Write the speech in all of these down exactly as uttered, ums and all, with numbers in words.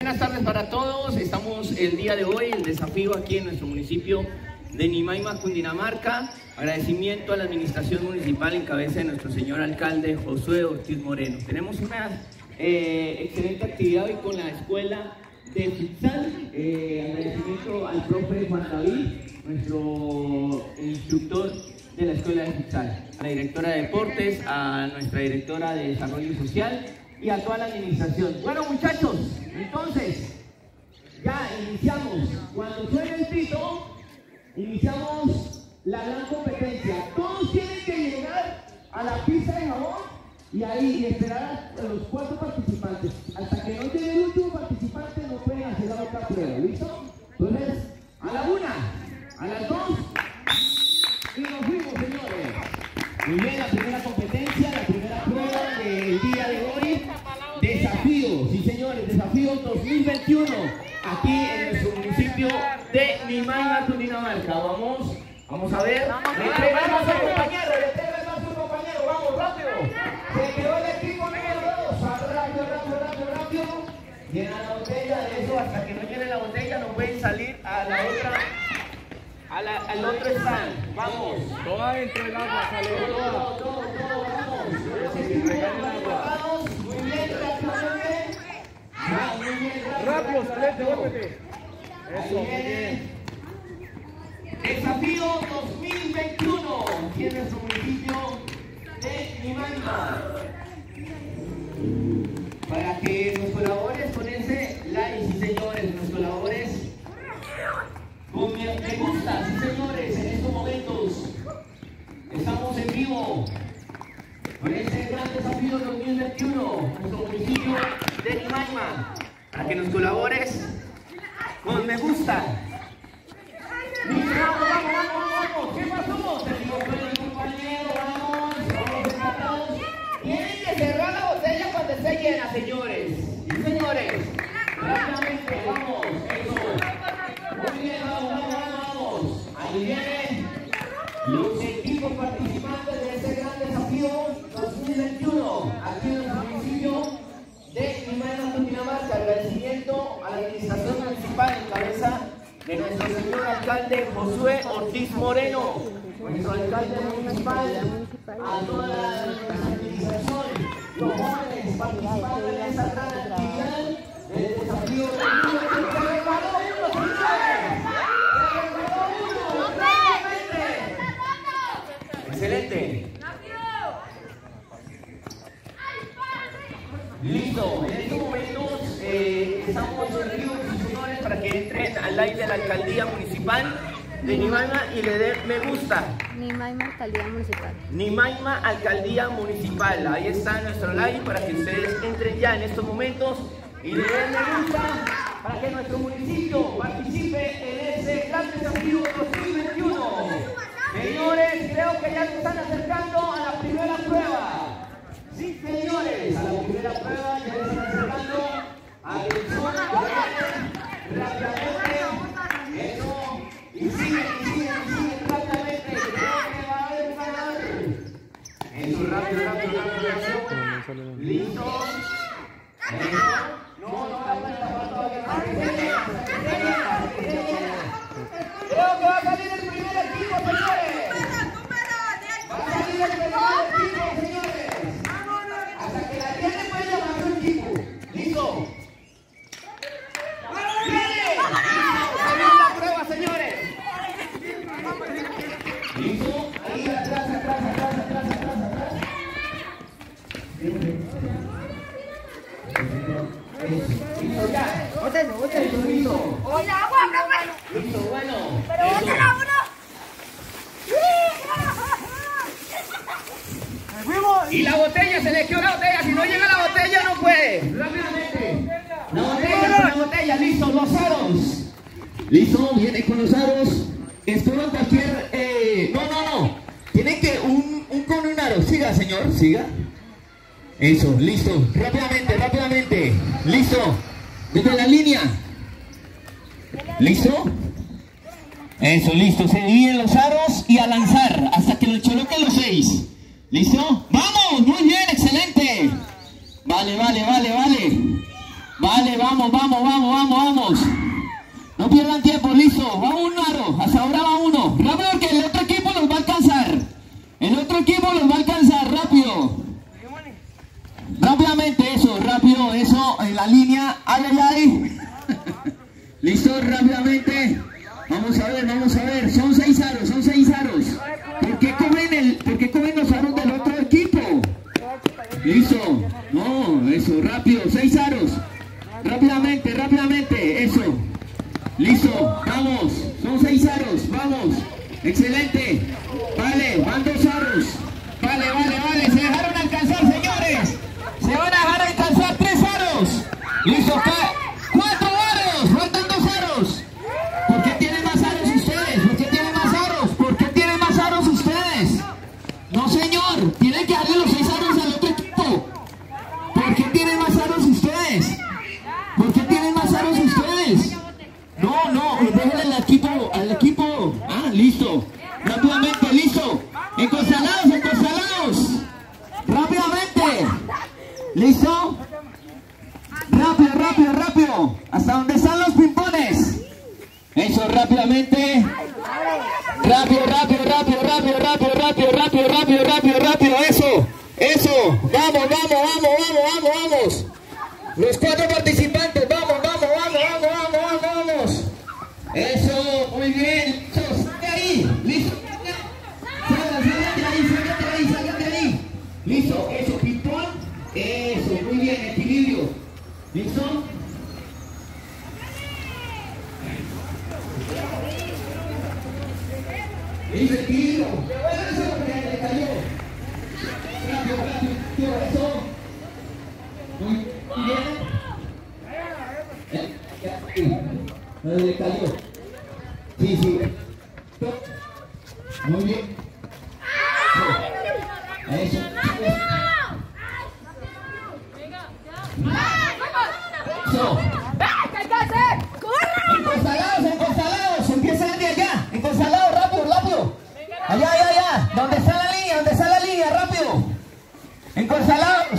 Buenas tardes para todos. Estamos el día de hoy, el desafío aquí en nuestro municipio de Nimaima, Cundinamarca. Agradecimiento a la administración municipal en cabeza de nuestro señor alcalde Josué Ortiz Moreno. Tenemos una eh, excelente actividad hoy con la escuela de futsal. Eh, agradecimiento al profe Juan David, nuestro instructor de la escuela de futsal, a la directora de deportes, a nuestra directora de desarrollo social y a toda la administración. Bueno, muchachos, entonces ya iniciamos. Cuando suene el pito, iniciamos la gran competencia. Todos tienen que llegar a la pista de jabón y ahí y esperar a los cuatro participantes. Hasta que no llegue el último participante no pueden hacer la otra prueba. ¿Listo? Entonces, a la una, a las dos y nos fuimos, señores. Muy bien, la primera competencia, la primera prueba del día de hoy. Desafío, sí señores, desafío dos mil veintiuno, aquí en nuestro municipio de Nimaima, Cundinamarca. Vamos, vamos a ver. Le entregamos a compañero, le entregamos a su compañero, vamos rápido. Se quedó el equipo número dos, rápido, rápido, rápido, rápido. Llena la botella, de eso hasta que no llene la botella no pueden salir a la otra, a la, al otro stand. Vamos. Toda dentro del agua, sale todo, todo, todo, todo, vamos. Vamos, muy bien, rápidamente. Ah, muy bien, rápido. Rápido, salete, vuélvete. Eso, muy bien. Desafío dos mil veintiuno, aquí en nuestro municipio de Nimaima. Para que nos colabores con ese like, sí señores, nos colabores con me, me gusta, sí señores, en estos momentos estamos en vivo con ese gran desafío dos mil veintiuno, nuestro municipio de Nimaima. Para que nos colabores con me gusta. Vamos, vamos, vamos, vamos, ¿qué pasó? Te digo con el compañero, vamos, vamos empatados. Tienen que cerrar la botella cuando esté llena, señores. Sí, señores. Rápidamente, vamos, eso. Muy bien, vamos, vamos, vamos, vamos. Ahí vienen los equipos participantes de este gran desafío dos mil veintiuno, aquí en nuestro municipio de Nimaima, Cundinamarca. Agradecimiento a la administración municipal en cabeza de nuestro señor alcalde Josué Ortiz Moreno, nuestro alcalde municipal, a toda la administración, los jóvenes participando en esta gran actividad del desafío de niños que se regaló uno, señores. Se regaló uno, rápidamente. Excelente. Listo, en estos momentos eh, estamos en vivo, señores, para que entren al live de la alcaldía municipal de Nimaima y le den me gusta. Nimaima Alcaldía Municipal. Nimaima Alcaldía Municipal. Ahí está nuestro live para que ustedes entren ya en estos momentos y le den me gusta para que nuestro municipio participe en ese gran desafío dos mil veintiuno. Señores, creo que ya se están acercando a la primera prueba. Sí, señores, a la primera prueba ya se están acercando. Atención, rápidamente. Eso. Y sigue, y sigue, y sigue rápidamente. Creo que va a haber un ganador. Eso, rápido, rápido, rápido, rápido. Listo. Eso. No, no, la vuelta, falta que creo que va a salir el primer equipo, señores. Va a salir el primer equipo, señores. Hasta que la tiene puede llamar su equipo. Listo. ¡Viene! ¡Salió la prueba, señores! ¿Listo? Ahí atrás, atrás, atrás, atrás, atrás, atrás. Listo, ya. Bótenlo, bótenlo. Listo. ¡Oye, agua, profe! Listo, bueno. ¡Pero bótenlo a uno! Y la botella, se le quedó la botella. Si no llega la botella, no puede. Rápidamente. La botella, la botella. Listo, los aros. Listo, viene con los aros. Espero cualquier. Eh, no, no, no. Tiene que un, un con un aro. Siga, señor, siga. Eso, listo. Rápidamente, rápidamente. Listo. Desde la línea. ¿Listo? Eso, listo. Se dividen los aros y a lanzar hasta que lo choloquen los seis. ¿Listo? ¡Vamos! Muy bien, excelente. Vale, vale, vale, vale. Vale, vamos, vamos, vamos. No pierdan tiempo, listo. Va un aro, hasta ahora va uno. Rápido que el otro equipo los va a alcanzar. El otro equipo los va a alcanzar, rápido. Rápidamente, eso, rápido, eso, en la línea. Ay, ay, ay. Listo, rápidamente. Vamos a ver, vamos a ver. Son seis aros, son seis aros. ¿Por qué comen, el, ¿por qué comen los aros del otro equipo? Listo. No, eso, rápido, seis aros. Rápidamente, rápidamente, eso. Listo, vamos. Son seis aros, vamos. Excelente. Vale, van dos aros. Vale, vale, vale. Se dejaron alcanzar, señores. Se van a dejar alcanzar tres aros. Listo, ¿qué? Cuatro aros. Faltan dos aros. ¿Por qué tienen más aros ustedes? ¿Por qué tienen más aros? ¿Por qué tienen más aros ustedes? No, señor. Tienen que darle los seis aros al otro equipo. ¿Por qué tienen más aros ustedes? ¿Por qué tienen más aros ustedes? No, no. Déjenle al equipo, al equipo. Ah, listo. Rápidamente, listo. Encostalados, encostalados. Rápidamente. ¿Listo? Rápido, rápido, rápido. Hasta donde están los pimpones. Eso, rápidamente. Rápido, rápido, rápido, rápido, rápido, rápido, rápido, rápido, rápido, rápido. Eso, eso. Vamos, vamos, vamos, vamos, vamos, vamos. Los cuatro participantes. Vamos, vamos, vamos, vamos, vamos, vamos, vamos. Eso, muy bien. Eso, sale ahí. Listo. Salgan, salgan de ahí, salgan de ahí, salgan de ahí. Listo, eso, ping-pong. Eso, muy bien, equilibrio. ¿Listo? Listo, equilibrio. Eso, porque le cayó. Rápido, rápido, eso. Muy bien. Eh, le cayó. Sí, sí. Muy bien. Eso. Eso. Encostalados, encostalados. Empiezan de allá. Encostalados, rápido, rápido. Allá, allá, allá. ¿Dónde está la línea? ¿Dónde está la línea? Rápido. Encostalados.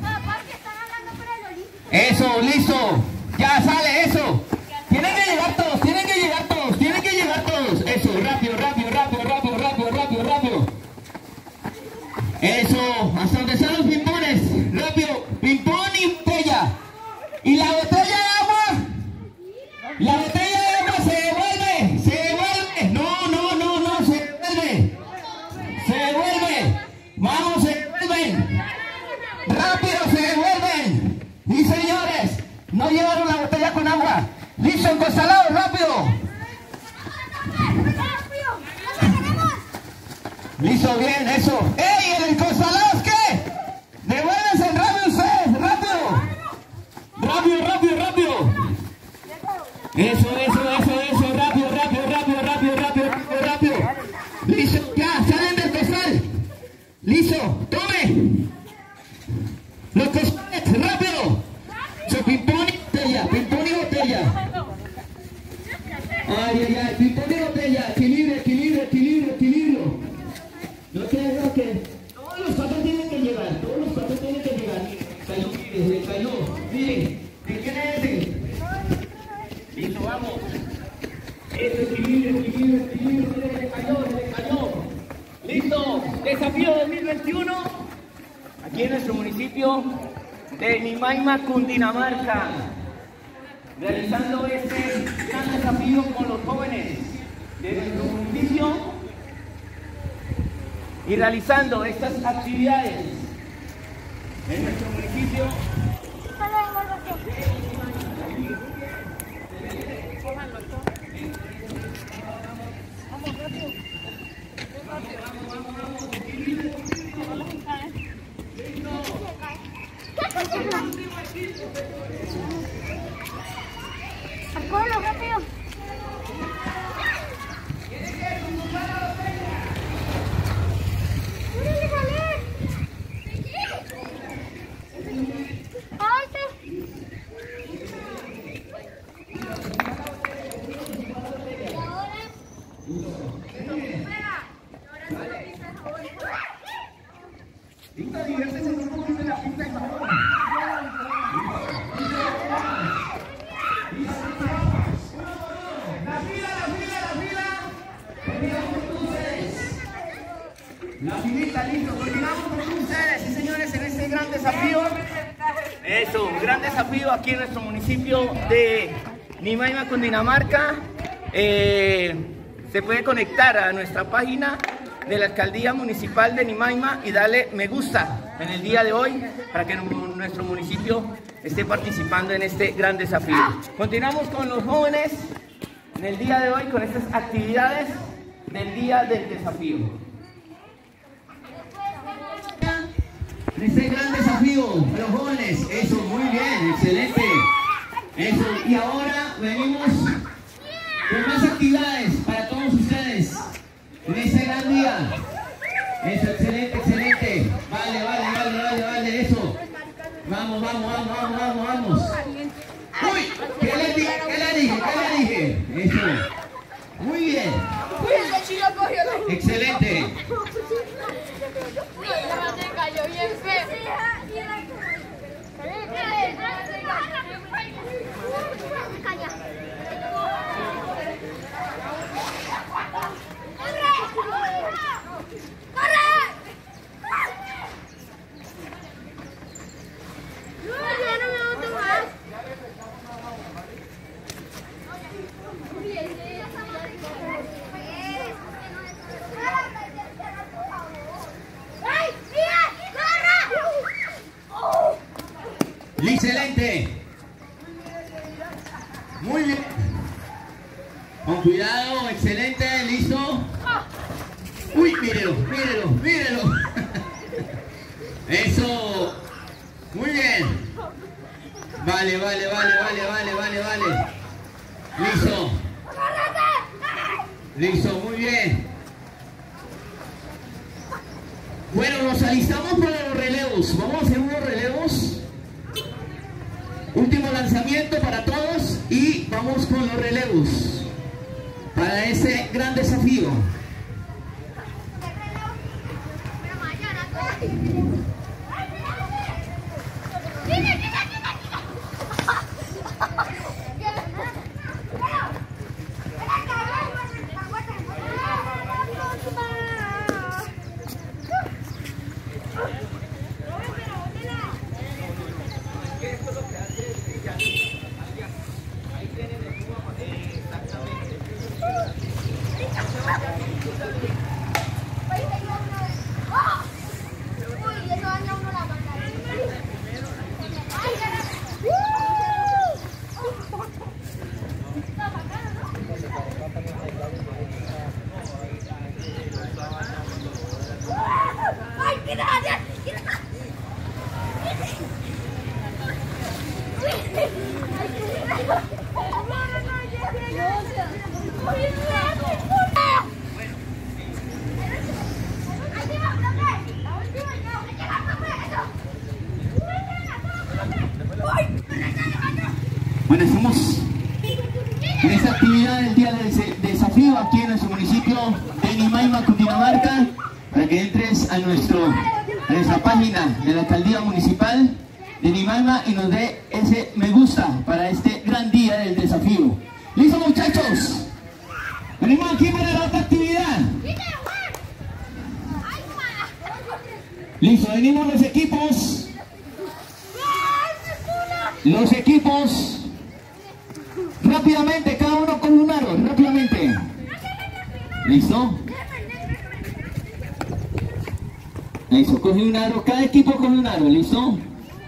Eso, listo. Ya sale eso. Tienen que llegar todos, tienen que llegar todos, tienen que llegar todos. Eso, rápido, rápido, rápido, rápido, rápido, rápido, rápido. Eso, hasta donde están los pimpones. Rápido, pimpón y botella. ¿Y la botella de agua? La botella de agua se devuelve, se devuelve. No, no, no, no, se devuelve. Se devuelve. Vamos, se devuelven. Rápido, se devuelven. Y señores, no llevaron la botella con agua. Listo, encostalados, rápido. Listo, bien, eso. ¡Ey, el encostalados qué! ¡Devuélvense rápido ustedes! ¡Rápido! ¡Rápido, rápido, rápido! Eso, eso, eso, eso. Rápido, rápido, rápido, rápido, rápido, rápido, rápido. Listo, ya, salen del costal. Listo, tome. Los costales, rápido. So, ping-pong y botella, ping-pong y botella. Ay, ay, ay, ping-pong y botella. Equilibrio, equilibrio, equilibrio, equilibrio. No te dejo que todos los cuatro tienen que llegar, todos los cuatro tienen que llegar. Cayó, mire, se cayó. Miren, ¿de quién es ese? Listo, vamos. Eso, equilibrio, equilibrio, equilibrio, se le cayó, se le cayó. Listo, desafío dos mil veintiuno. Aquí en nuestro municipio de Nimaima, Cundinamarca, realizando este gran desafío con los jóvenes de nuestro municipio y realizando estas actividades en nuestro municipio. ¡Corre, rápido! ¡Alte! La filita, listo. Continuamos con ustedes, sí señores, en este gran desafío. Eso, un gran desafío aquí en nuestro municipio de Nimaima, Cundinamarca. Eh, se puede conectar a nuestra página de la Alcaldía Municipal de Nimaima y darle me gusta en el día de hoy para que nuestro municipio esté participando en este gran desafío. Continuamos con los jóvenes en el día de hoy con estas actividades del día del desafío. Este gran desafío de los jóvenes, eso, muy bien, excelente. Eso, y ahora venimos con más actividades para todos ustedes en este gran día. Eso, excelente, excelente. Vale, vale, vale, vale, vale, eso. Vamos, vamos, vamos, vamos, vamos, vamos. Uy, ¿qué le dije? ¿Qué le dije? ¿Qué le dije? Eso. Muy bien. Excelente. Excelente. Muy bien. Con cuidado, excelente, listo. Uy, mírelo, mírelo, mírelo. Eso. Muy bien. Vale, vale, vale, vale, vale, vale, vale. Listo. Listo, muy bien. Bueno, nos alistamos para los relevos. Vamos a hacer unos relevos. Último lanzamiento para todos y vamos con los relevos para ese gran desafío. Bueno, estamos en esta actividad del día del desafío aquí en nuestro municipio de Nimaima, Cundinamarca, para que entres a, nuestro, a nuestra página de la Alcaldía Municipal de Nimaima y nos dé ese me gusta para este gran día del desafío. ¿Listo, muchachos? Venimos aquí para la otra actividad. Listo, venimos los equipos. Los equipos. Rápidamente, cada uno con un aro, rápidamente. ¿Listo? Eso, coge un aro, cada equipo coge un aro, ¿listo?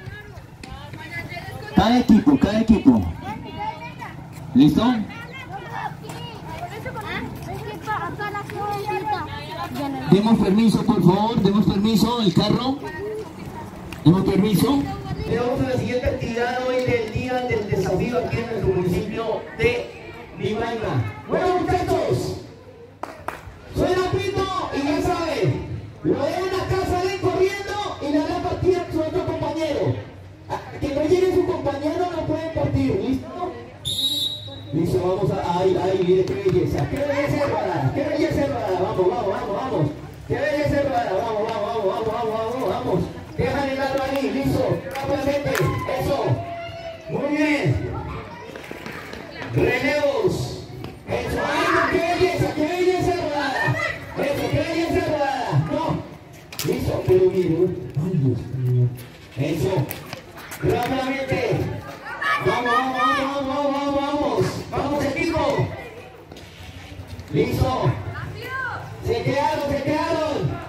Cada equipo, cada equipo. ¿Listo? Demos permiso, por favor, demos permiso, el carro. Demos permiso. Vamos a la siguiente actividad hoy del día del desafío aquí en nuestro municipio de Nimaima. Bueno, muchachos, suena pito y ya saben, lo dejan acá, salen corriendo y le dan partida a su otro compañero. Que no llegue su compañero, no pueden partir, ¿listo? Listo, vamos a... ¡Ay, ay, mire qué belleza! ¡Qué belleza hermana! ¡Qué belleza hermana! Vamos, vamos, vamos, vamos. ¡Qué belleza hermana! Vamos, vamos, vamos, vamos, vamos, vamos, vamos. Dejan el aro ahí, listo. Rápidamente, eso. Muy bien. Relevos. Eso, ay, no, qué belleza, qué belleza hermana. Eso, qué belleza hermana. No. Eso. Rápidamente. Vamos, vamos, vamos, vamos, vamos, vamos. Vamos, equipo. Listo. Se quedaron, se quedaron.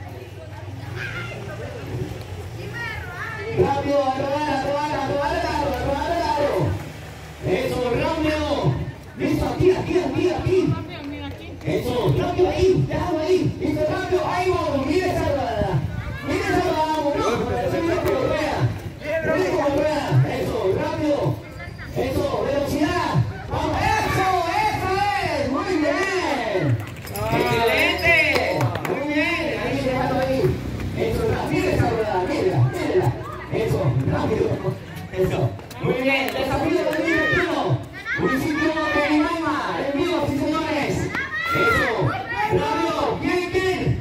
Rápido, a robar, a robar, a robar el aro, a robar el aro. Eso, rápido. Listo, aquí, aquí, aquí, aquí. Eso, rápido ahí, déjalo ahí. Listo, rápido, ahí vamos, mire esa rodada. Mire esa rodada, vamos, mire como rueda. Mire como rueda. Eso, rápido. Eso, velocidad. Vamos, eso, eso es. Muy bien. Excelente. Muy bien, ahí, déjalo ahí. Eso, mire esa rodada, mírela, mírela. Eso, rápido. Eso. Muy bien, desafío del veintiuno. Municipio de Nimaima. En vivo, sí señores. Eso. Rápido. Bien, bien.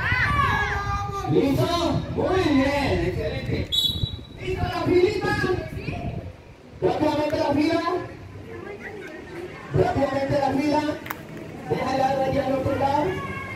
¿Listo? Muy bien. Excelente. ¿Listo la filita? Rápidamente la fila. Rápidamente la fila. Deja el agua allá al otro lado.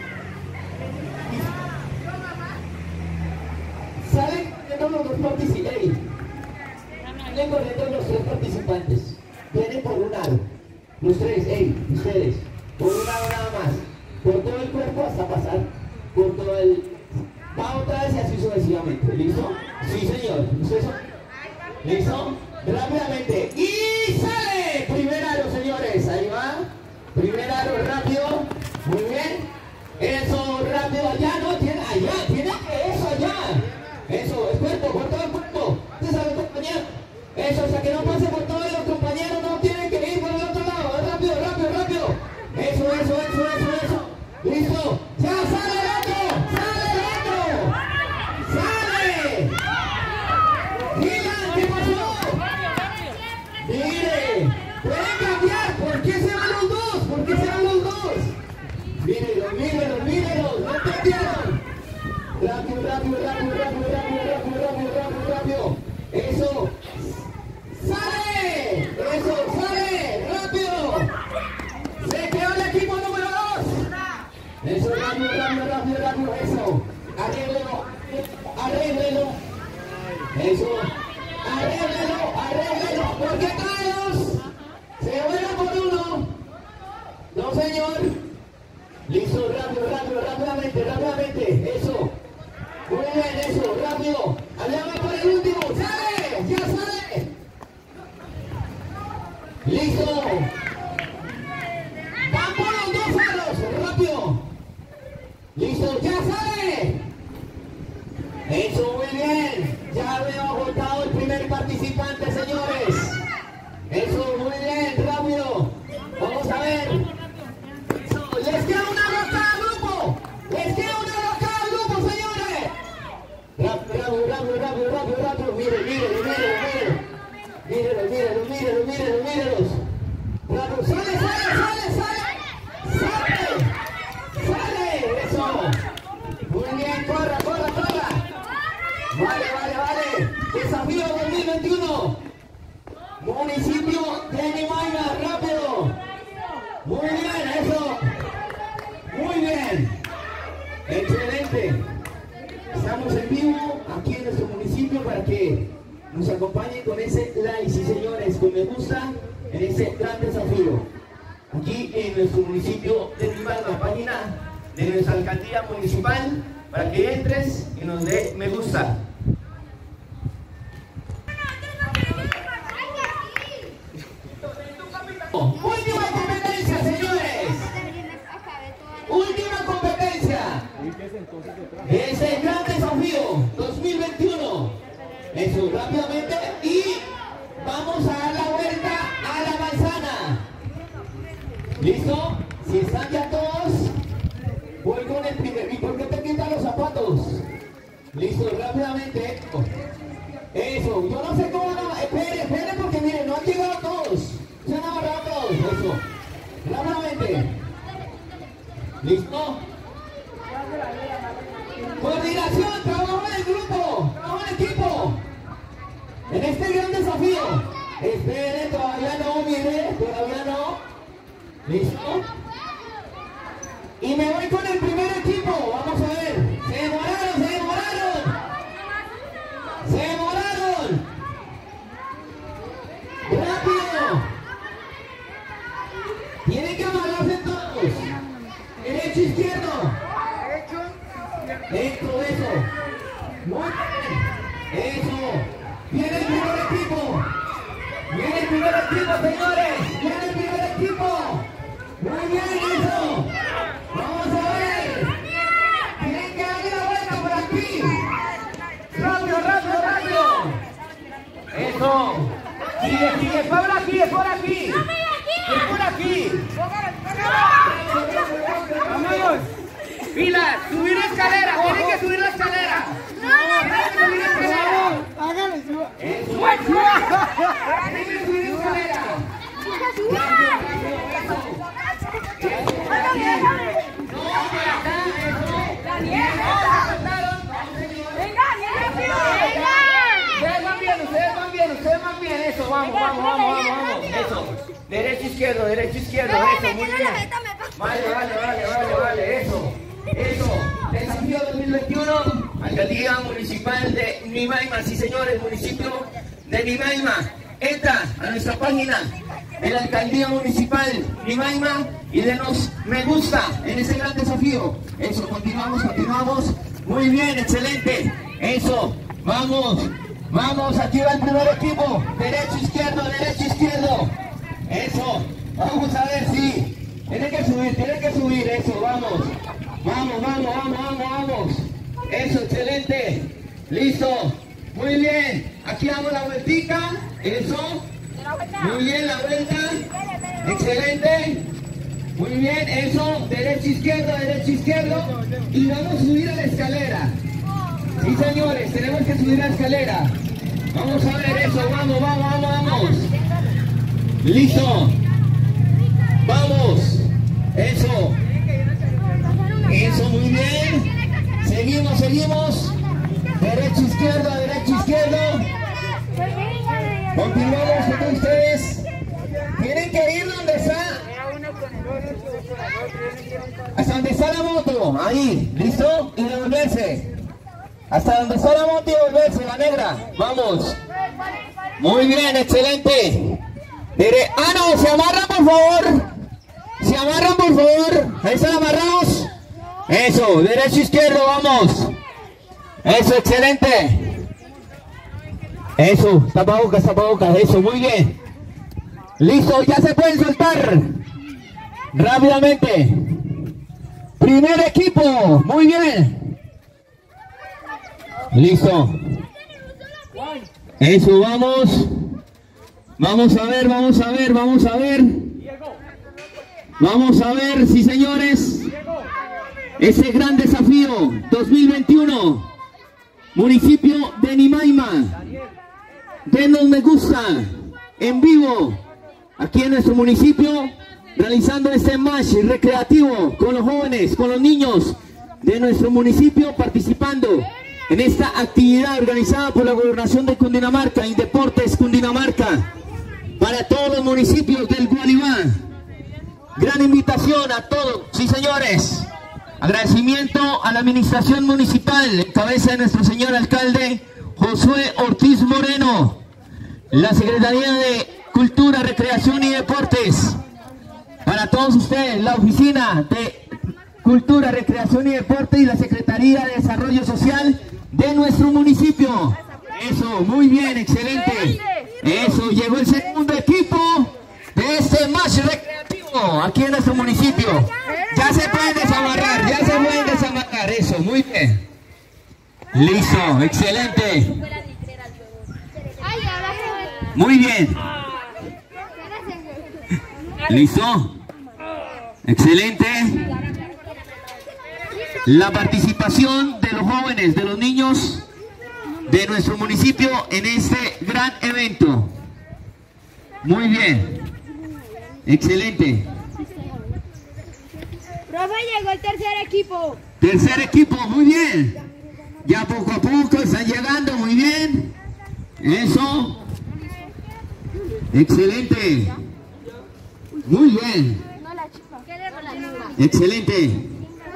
¿Saben corriendo los dos participantes? Salen corriendo los tres participantes. Vienen por un lado. Los tres, ey, ustedes. Por un lado nada más. Por todo el cuerpo hasta pasar. Por todo el... Va otra vez y así sucesivamente. ¿Listo? Sí, señor. ¿Ustedes son? ¿Listo? Rápidamente. ¡Y sale! Primer aro, señores. Ahí va. Primer aro, rápido. Muy bien. Eso, rápido. Allá, no, tiene allá. Tiene que eso allá. Eso, es cuerpo, por todo el cuerpo. ¿Usted sabe, compañero? Eso, hasta que no pase por todos los compañeros, no tienen que ir por el otro lado. Rápido, rápido, rápido. Eso, eso, eso, eso, eso. Listo. Ya sale el otro. Sale el otro. Sale. Miren, ¿qué pasó? Mire, pueden cambiar. ¿Por qué se van los dos? ¿Por qué se van los dos? Mírenlos, mírenlos, mírenlos. No entendieron. Rápido, rápido, rápido, rápido, rápido, rápido, rápido, rápido, rápido. Eso. ¡Sale! ¡Eso! ¡Sale! ¡Rápido! ¡Se quedó el equipo número dos! Eso, rápido, rápido, rápido, rápido, eso. Arréglelo, arréglelo. Eso. Arréglelo, arréglelo. ¿Por qué todos? Se vuelve por uno. No, señor. Listo, rápido, rápido, rápidamente, rápidamente. Eso. Muy bien, eso, rápido. Allá va por el último. ¡Sale! ¡Ya sale! ¡Listo! ¡Van por los dos aros! ¡Rápido! ¡Listo! ¡Ya sale! Eso, muy bien. Ya veo agotado el primer participante, señores. Eso, muy bien, rápido. Vamos a ver. Eso, les queda una aro a cada grupo. Les queda una aro a cada grupo, señores. Rápido, rápido, rápido, rápido, rápido, rápido. Miren, miren, miren, miren. Mírenlos, mírenlos, mírenlos, mírenlos, mírenlos. Rápido, sale, sale, sale, sale. Sale. Sale. Eso. Muy bien, corra, corra, corra. Vale, vale, vale. Desafío dos mil veintiuno. Municipio de Nimaima, rápido. Muy bien, eso. Muy bien. Excelente. Estamos en vivo aquí en nuestro municipio para que nos acompañen con ese like, sí señores, con me gusta en ese gran desafío. Aquí en nuestro municipio de Nimaima, página de nuestra alcaldía municipal, para que entres y nos dé me gusta. Última competencia, señores. Última competencia. Es el gran desafío dos mil veintiuno. Eso, rápidamente. Y vamos a dar la vuelta a la manzana. ¿Listo? Si están ya todos, voy con el primer. ¿Y por qué te quitan los zapatos? Listo, rápidamente. Eso, yo no sé cómo van a... Esperen, esperen, porque miren, no han llegado todos. Se han agarrado todos. Eso. Rápidamente. ¿Listo? Coordinación, trabajo en grupo, trabajo en equipo. En este gran desafío. Esperen, todavía no, mire, todavía no. ¿Listo? Y me voy con el primer equipo. Vamos a ver. Se demoraron, se demoraron. Se demoraron. Eso. Sigue, sigue, por aquí, es por aquí. Es por aquí. Vamos. Pilas, subir la escalera, tienen que subir la escalera. Tienen que subir la escalera. Hágale, suba. Eso. Tienen que subir la escalera. Ustedes van bien, ustedes van bien, ustedes van bien, eso, vamos, vamos, vamos, vamos, vamos, eso, derecho, izquierdo, derecho, izquierdo, eso, muy bien, vale, vale, vale, vale, vale, eso, eso, desafío dos mil veintiuno, Alcaldía Municipal de Nimaima, sí señores, municipio de Nimaima, entra a nuestra página de la Alcaldía Municipal Nimaima y denos me gusta en ese gran desafío, eso, continuamos, continuamos, muy bien, excelente, eso, vamos. Vamos, aquí va el primer equipo. Derecho, izquierdo, derecho, izquierdo. Eso. Vamos a ver si. Tiene que subir, tiene que subir. Eso, vamos. Vamos, vamos, vamos, vamos, vamos. Eso, excelente. Listo. Muy bien. Aquí damos la vueltica. Eso. Muy bien, la vuelta. Excelente. Muy bien, eso. Derecho, izquierdo, derecho, izquierdo. Y vamos a subir a la escalera. Sí, señores, tenemos que subir la escalera. Vamos a ver eso, vamos, vamos, vamos, vamos. Listo. Vamos. Eso. Eso, muy bien. Seguimos, seguimos. Derecho, izquierdo, derecho, izquierdo. Continuamos con ustedes. Tienen que ir donde está. Hasta donde está la moto. Ahí, ¿listo? Y devolverse. Hasta donde está la moto y volverse, la negra. Vamos. Muy bien, excelente. Dere... Ah, no, se amarran por favor. Se amarran por favor. Ahí están amarrados. Eso, derecho, izquierdo, vamos. Eso, excelente. Eso, tapabocas, tapabocas, eso, muy bien. Listo, ya se pueden soltar. Rápidamente. Primer equipo, muy bien. Listo. Eso, vamos. Vamos a ver, vamos a ver, vamos a ver. Vamos a ver, sí señores. Ese gran desafío dos mil veintiuno. Municipio de Nimaima. Denos me gusta. En vivo. Aquí en nuestro municipio. Realizando este match recreativo con los jóvenes, con los niños de nuestro municipio participando en esta actividad organizada por la Gobernación de Cundinamarca y Deportes Cundinamarca para todos los municipios del Gualibá. Gran invitación a todos, sí señores. Agradecimiento a la administración municipal en cabeza de nuestro señor alcalde Josué Ortiz Moreno, la Secretaría de Cultura, Recreación y Deportes, para todos ustedes, la Oficina de Cultura, Recreación y Deporte y la Secretaría de Desarrollo Social de nuestro municipio. Eso, muy bien, excelente. Eso, llegó el segundo equipo de este match recreativo aquí en nuestro municipio. Ya se pueden desamarrar, ya se pueden desamarrar. Eso, muy bien. Listo, excelente. Muy bien. Listo. Excelente. La participación de los jóvenes, de los niños de nuestro municipio en este gran evento. Muy bien. Excelente. Profe, llegó el tercer equipo. Tercer equipo, muy bien. Ya poco a poco están llegando, muy bien. Eso. Excelente. Muy bien. Excelente.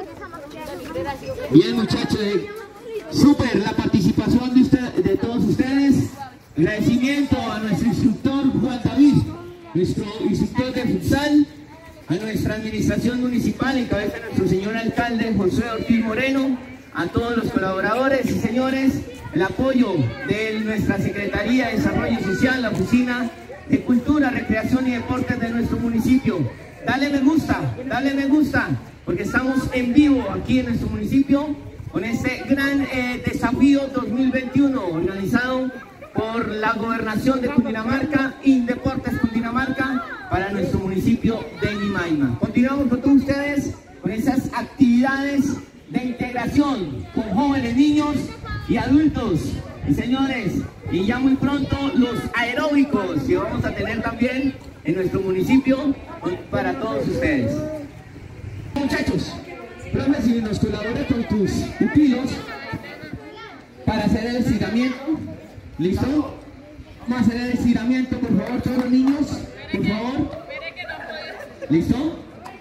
Bien, muchachos. Súper la participación de, usted, de todos ustedes. Agradecimiento a nuestro instructor Juan David, nuestro instructor de futsal, a nuestra administración municipal en cabeza de nuestro señor alcalde Josué Ortiz Moreno, a todos los colaboradores y señores, el apoyo de nuestra Secretaría de Desarrollo Social, la Oficina de Cultura, Recreación y Deportes de nuestro municipio. Dale me gusta, dale me gusta, porque estamos en vivo aquí en nuestro municipio con este gran eh, desafío dos mil veintiuno organizado por la gobernación de Cundinamarca, Indeportes Cundinamarca, para nuestro municipio de Nimaima. Continuamos con todos ustedes con esas actividades de integración con jóvenes, niños y adultos. Y señores, y ya muy pronto los aeróbicos que vamos a tener también en nuestro municipio para todos ustedes. Muchachos, profe, si nos colabora con tus pupilos para hacer el estiramiento. ¿Listo? Vamos a hacer el estiramiento, por favor, todos los niños, por favor. ¿Listo?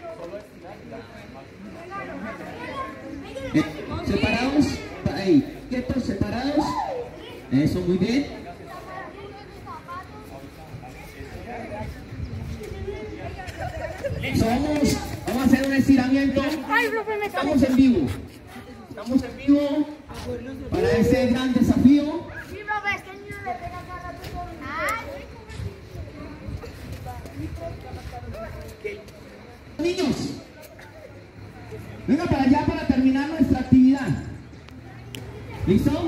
Eh, separados, ahí, quietos, separados. Eso, muy bien. Listo, vamos, vamos a hacer un estiramiento. Estamos en vivo. Estamos en vivo para este gran desafío. Niños, venga para allá para terminar nuestra actividad. ¿Listo?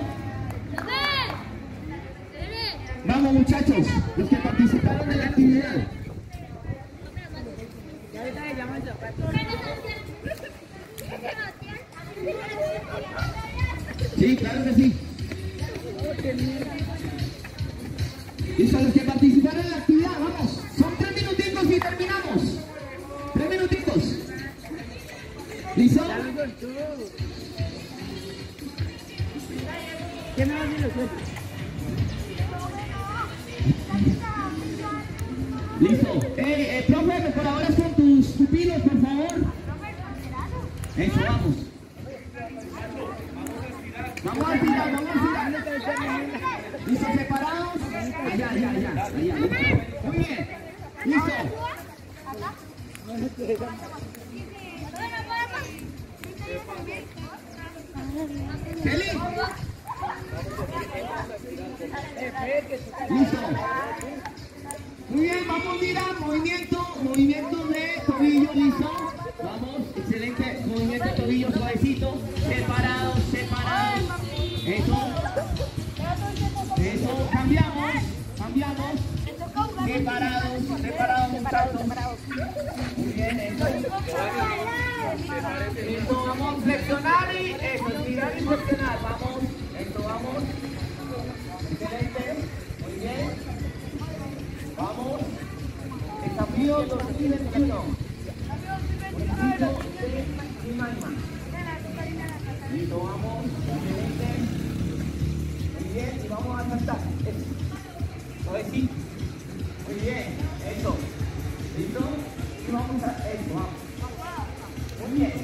Vamos, muchachos, los que participaron en la actividad. Sí, claro que sí. Listo, los que participaron en la actividad, vamos. Son tres minutitos y terminamos. Tres minutitos. ¿Listo? ¿Qué me va a decir los otros? Listo. Eh, eh, profe, ¿me colaboras con tus pupilos, por favor? Eso, vamos. Vamos a tirar, vamos a tirar. ¿Listo? ¿Separados? Allá, allá, allá, allá. Muy bien. ¿Listo? ¿Kelly? ¿Listo? Muy bien, vamos, mira, movimiento, movimiento de tobillo, listo. Vamos, excelente, movimiento de tobillo suavecito, separados, separados. Eso, eso, cambiamos, cambiamos. Separados, separados, muchachos. Muy bien, eso. Listo, vamos a flexionar y eso, estirar y flexionar, vamos. Esto, vamos. Excelente, muy bien. Vamos, desafío dos mil veintiuno. Municipio de Nimaima. Listo, vamos, excelente. Muy bien, y vamos a saltar. Eso. Suavecito. Muy bien, eso. ¿Listo? Y vamos a eso, vamos. Muy bien.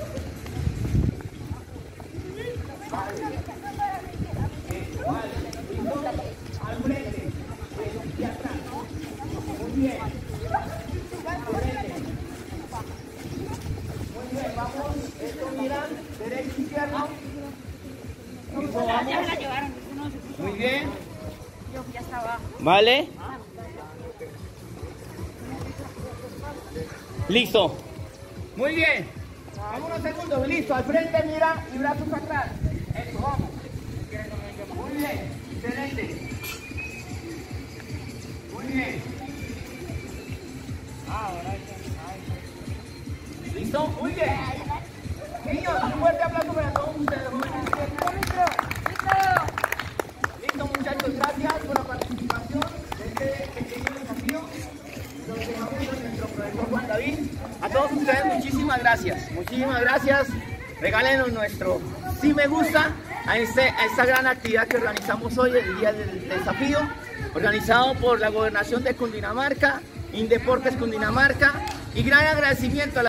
Vale. Eso, vale. ¿Listo? Al frente. Y atrás. Muy bien. Muy bien, vamos. Esto miran. Derecho, izquierdo. Listo, vamos. Muy bien. Vale. Listo. Muy bien. Vamos unos segundos. Listo. Al frente, mira. Y brazos atrás. Eso, vamos. Muy bien. Excelente. Muy bien. ¿Listo? Muy bien. Niños, un fuerte aplauso para todos ustedes. Listo, muchachos. Gracias por la participación de este pequeño desafío. Lo dejamos con nuestro profesor Juan David. A todos ustedes, muchísimas gracias. Muchísimas gracias. Regálenos nuestro sí me gusta a, este, a esta gran actividad que organizamos hoy, el Día del Desafío, organizado por la Gobernación de Cundinamarca, Indeportes Cundinamarca, y gran agradecimiento a la